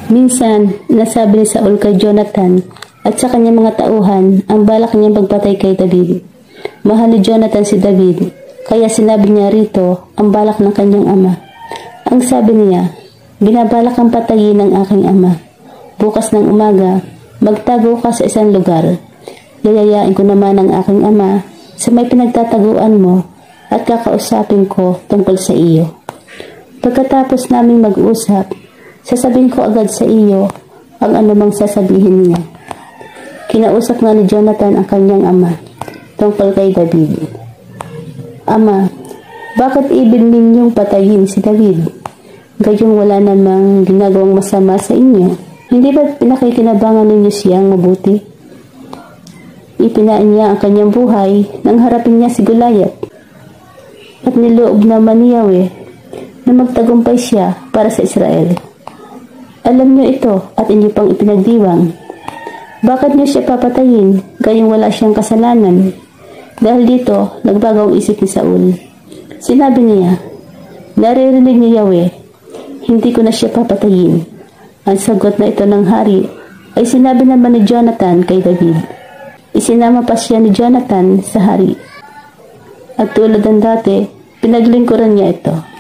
Minsan, nasabi ni Saul kay Jonathan at sa kanyang mga tauhan ang balak niyang pagpatay kay David. Mahal ni Jonathan si David, kaya sinabi niya rito ang balak ng kanyang ama. Ang sabi niya, binabalak kang patayin ng aking ama. Bukas ng umaga, magtago ka sa isang lugar. Yayayain ko naman ang aking ama sa may pinagtataguan mo at kakausapin ko tungkol sa iyo. Pagkatapos naming mag-usap, sasabihin ko agad sa iyo ang anumang sasabihin niya. Kinausap nga ni Jonathan ang kanyang ama tungkol kay David. Ama, bakit ibig ninyong patayin si David? Gayong wala namang ginagawang masama sa inyo. Hindi ba pinakikinabangan ninyo siyang mabuti? Ipinain niya ang kanyang buhay nang harapin niya si Goliath. At niloob naman ni Yahweh na magtagumpay siya para sa Israel. Alam niyo ito at inyo pang ipinagdiwang. Bakit niyo siya papatayin gayong wala siyang kasalanan? Dahil dito, nagbago ang isip ni Saul. Sinabi niya, naririnig ni Yahweh, hindi ko na siya papatayin. Ang sagot na ito ng hari ay sinabi naman ni Jonathan kay David. Isinama pa siya ni Jonathan sa hari. At tulad ng dati, pinaglingkuran niya ito.